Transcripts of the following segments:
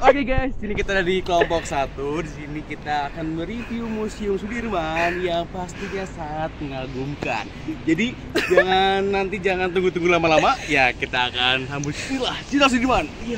Oke guys, sini kita ada di kelompok 1. Di sini kita akan mereview Museum Sudirman yang pastinya sangat mengagumkan. Jadi jangan tunggu-tunggu lama-lama. Ya kita akan sambut Sila Sudirman. Iya.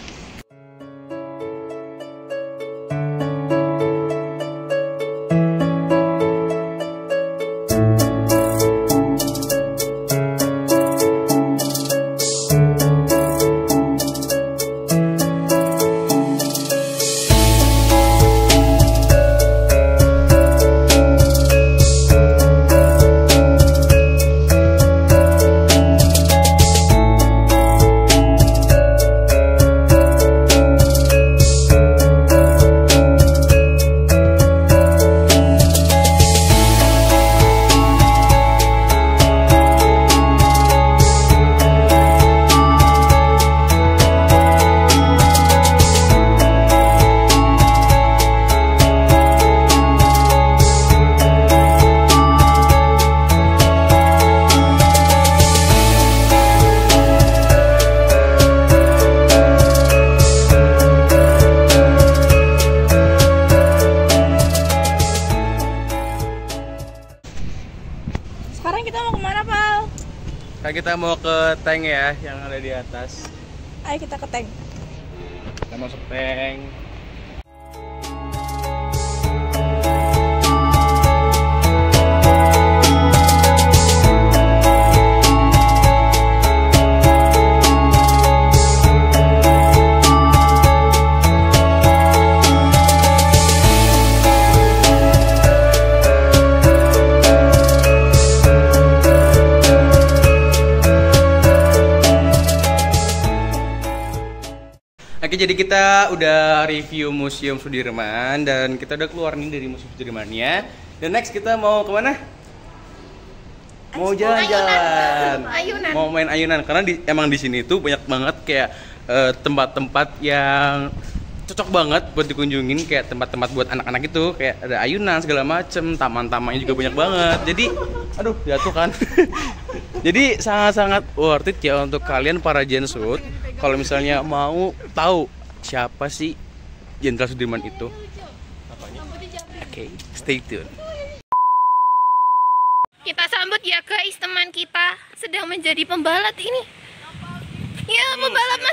Sekarang kita mau kemana, Pal? Kita mau ke tank ya, yang ada di atas. Ayo kita ke tank. Kita masuk tank. Oke, jadi kita udah review Museum Sudirman dan kita udah keluar nih dari Museum Sudirmannya. Dan next kita mau kemana? Mau jalan-jalan, mau main ayunan karena emang di sini tuh banyak banget kayak tempat-tempat yang cocok banget buat dikunjungin, kayak tempat-tempat buat anak-anak itu, kayak ada ayunan segala macem, taman-tamannya juga banyak banget. Jadi, aduh jatuh kan. Jadi sangat-sangat worth it ya untuk kalian para Gensut. Kalau misalnya mau tahu siapa sih Jenderal Sudirman itu. Oke, stay tune. Kita sambut ya guys, teman kita sedang menjadi pembalap ini. Ya, pembalap